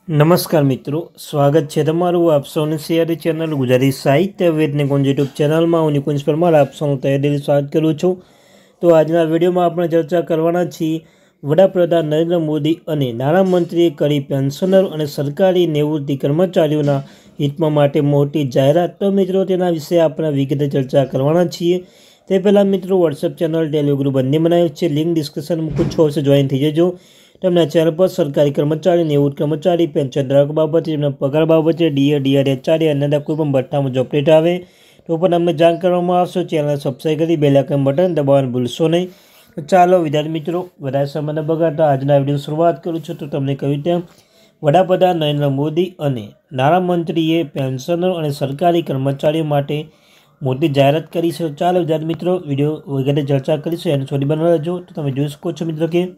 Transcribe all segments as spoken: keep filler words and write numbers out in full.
नमस्कार मित्रों, स्वागत है तमारू आप सौने सियारी चैनल गुजराती साहित्य वेद निकुंज यूट्यूब चैनल में हूँ निकुंज परमार आप सौનું तहे दिल स्वागत करूँ छूँ। तो आज विडियो में આપણે चर्चा करवाना છીએ वडाप्रधान नरेंद्र मोदी અને નાણામંત્રીએ કરી પેન્શનર અને સરકારી નિવૃત્તિ કર્મચારીઓના હિતમાં માટે મોટી જાહેરાત। તો મિત્રો તેના વિશે આપણે વિગતે ચર્ચા કરવાના છીએ। તે પહેલાં મિત્રો વોટ્સએપ ચેનલ ટેલિગ્રામ ગ્રુપ બંને બનાવ્યું છે, લિંક ડિસ્ક્રિપ્શન મૂકું છું, અવશ્ય જોઈન થઈ જજો। તેમના ચેનલ પર સરકારી કર્મચારી, નિવૃત્ત કર્મચારી, પેન્શન ધારક બાબતે, તેમના પગાર બાબતે, ડીએ, ડીઆર, એચઆરએ અને કોઈ પણ ભથ્થા મુજબ અપડેટ આવે તો પણ અમને જાણ કરવામાં આવશે। ચેનલ સબસ્ક્રાઈબ કરી બેલ આઇકન બટન દબાવવાનું ભૂલશો નહીં। તો ચાલો વિદ્યાર્થી મિત્રો વધારે સમય ન બગાડતા આજના વિડીયોની શરૂઆત કરું છું। તો તમને કહ્યું તેમ વડાપ્રધાન નરેન્દ્ર મોદી અને નાણામંત્રીએ પેન્શનર અને સરકારી કર્મચારીઓ માટે મોટી જાહેરાત કરી છે। ચાલો વિદ્યાર્થી મિત્રો વિડીયો વગેરે ચર્ચા કરીશું, એને છોડી બનાવવા રહેજો। તો તમે જોઈ શકો છો મિત્રો કે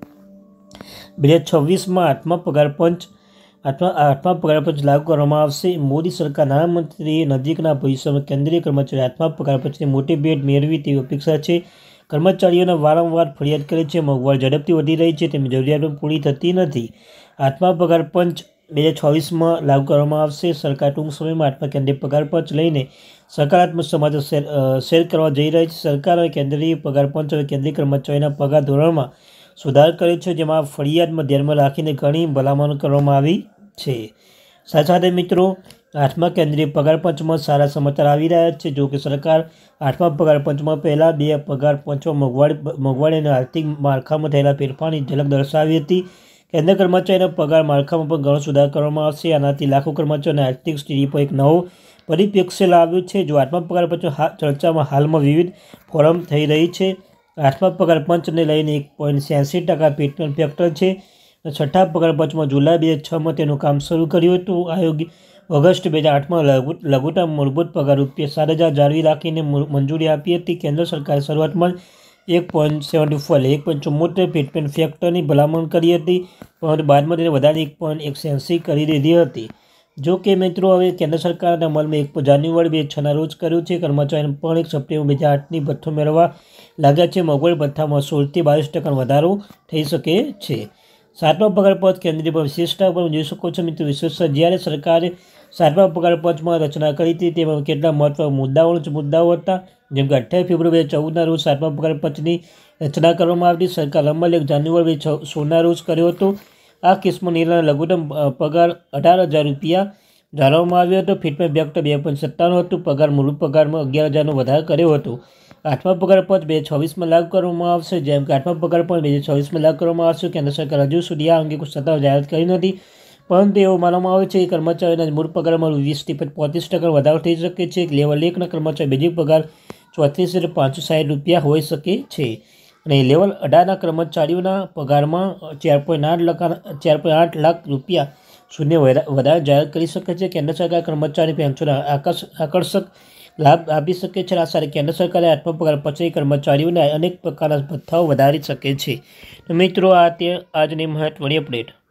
બે હજાર છવ્વીસમાં આઠમા પગાર પંચ આઠમા આઠમા પગાર પંચ લાગુ કરવામાં આવશે। મોદી સરકાર નાણામંત્રીએ નજીકના ભવિષ્યમાં કેન્દ્રીય કર્મચારી આઠમા પગાર પંચની મોટી ભેટ મેળવી તેવી અપેક્ષા છે। કર્મચારીઓને વારંવાર ફરિયાદ કરે છે, મોંઘવારી ઝડપથી વધી રહી છે, તેમની જરૂરિયાતો પૂરી થતી નથી। આઠમા પગાર પંચ બે હજાર છવ્વીસમાં લાગુ કરવામાં આવશે। સરકાર ટૂંક સમયમાં આઠમા કેન્દ્રીય પગાર પંચ લઈને સકારાત્મક સમાચાર શેર શેર કરવા જઈ રહી છે। સરકાર અને કેન્દ્રીય પગાર પંચ હવે કેન્દ્રીય કર્મચારીઓના પગાર ધોરણમાં સુધાર કરે છે, જેમાં ફરિયાદમાં ધ્યાનમાં રાખીને ઘણી ભલામણો કરવામાં આવી છે। સાથે સાથે મિત્રો આઠમા કેન્દ્રીય પગાર પંચમાં સારા સમાચાર આવી રહ્યા છે। જો કે સરકાર આઠમા પગાર પંચમાં પહેલાં બે પગાર પંચમાં મોંઘવારી મોંઘવારી અને આર્થિક માળખામાં થયેલા ફેરફારની ઝલક દર્શાવી હતી। કેન્દ્ર કર્મચારીના પગાર માળખામાં પણ ઘણો સુધાર કરવામાં આવશે। આનાથી લાખો કર્મચારીઓને આર્થિક સ્થિતિ પર એક નવો પરિપ્રેક્ષ્ય લાવ્યો છે। જો આઠમા પગાર પંચ ચર્ચામાં હાલમાં વિવિધ ફોરમ થઈ રહી છે। આઠમા પગાર પંચને લઈને એક પોઈન્ટ છ્યાસી ટકા પેટર્ન ફેક્ટર છે। છઠ્ઠા પગાર પંચમાં જુલાઈ બે હજાર છમાં તેનું કામ શરૂ કર્યું હતું। આયોગે ઓગસ્ટ બે હજાર આઠમાં લઘુ લઘુત્તમ મૂળભૂત પગાર રૂપિયા સાત હજાર જાળવી રાખીને મંજૂરી આપી હતી। કેન્દ્ર સરકારે શરૂઆતમાં એક પોઈન્ટ સેવન્ટી ફોર એક પોઈન્ટ ચુમ્મોતેર પેટર્ન ફેક્ટરની ભલામણ કરી હતી, પરંતુ બાદમાં તેને વધારે એક પોઈન્ટ એકસો એંસી કરી દીધી હતી। જો કે મિત્રો હવે કેન્દ્ર સરકારના અમલમાં એક જાન્યુઆરી બે હજાર છના રોજ કર્યું છે। કર્મચારીને પણ એક સપ્ટેમ્બર બે હજાર આઠની ભથ્થો મેળવવા લાગ્યા છે। મોંઘવારી ભથ્થામાં સોળથી બાવીસ ટકાનો વધારો થઈ શકે છે। સાતમા પગાર પંચ કેન્દ્રીય પર વિશેષતા પર જોઈ શકો છો મિત્રો વિશેષતા જ્યારે સરકારે સાતમા પગાર પંચમાં રચના કરી હતી તેમાં કેટલા મહત્વ મુદ્દાઓ મુદ્દાઓ હતા, જેમ કે અઠ્યાવીસ ફેબ્રુઆરી બે હજાર ચૌદના રોજ સાતમા પગાર પંચની રચના કરવામાં આવી। સરકાર અમલ એક જાન્યુઆરી બે હજાર સોળના રોજ કર્યો હતો। આ કેસમાં નિર્ણય લઘુત્તમ પગાર અઢાર હજાર રૂપિયા ધારવામાં આવ્યો હતો। ફિટમેન્ટ ફેક્ટર બે પોઈન્ટ સત્તાણું હતું। પગાર મૂળ પગારમાં અગિયાર હજારનો વધારો કર્યો હતો। આઠમા પગાર પંચ બે હજાર છવ્વીસમાં લાગુ કરવામાં આવશે। જેમ કે આઠમા પગાર પંચ બે હજાર છવ્વીસમાં લાગુ કરવામાં આવશે। કેન્દ્ર સરકાર હજુ સુધી આ અંગે કોઈ સત્તાવાર જાહેરાત કરી નથી, પરંતુ એવું માનવામાં આવે છે કે કર્મચારીઓના મૂળ પગારમાં વીસથી પાંત્રીસ ટકા વધારો થઈ શકે છે। લેવલ એકના કર્મચારી બેઝિક પગાર ચોત્રીસ હજાર પાંચસો સાઠ રૂપિયા હોઈ શકે છે અને લેવલ અઢારના કર્મચારીઓના પગારમાં ચાર પોઈન્ટ આઠ લાખ ચાર પોઈન્ટ આઠ લાખ રૂપિયા શૂન્ય વધારે જાહેર કરી શકે છે। કેન્દ્ર સરકાર કર્મચારી પેન્શન આકર્ષક લાભ આપી શકે છે। આ સાથે કેન્દ્ર સરકારે આઠમા પગાર પંચના કર્મચારીઓને અનેક પ્રકારના ભથ્થાઓ વધારી શકે છે। તો મિત્રો આ તે આજની મહત્વની અપડેટ।